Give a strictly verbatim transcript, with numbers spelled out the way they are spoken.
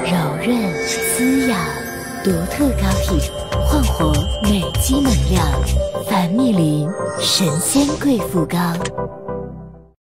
柔润滋养，独特高体焕活美肌能量。凡蜜林神仙贵妇膏。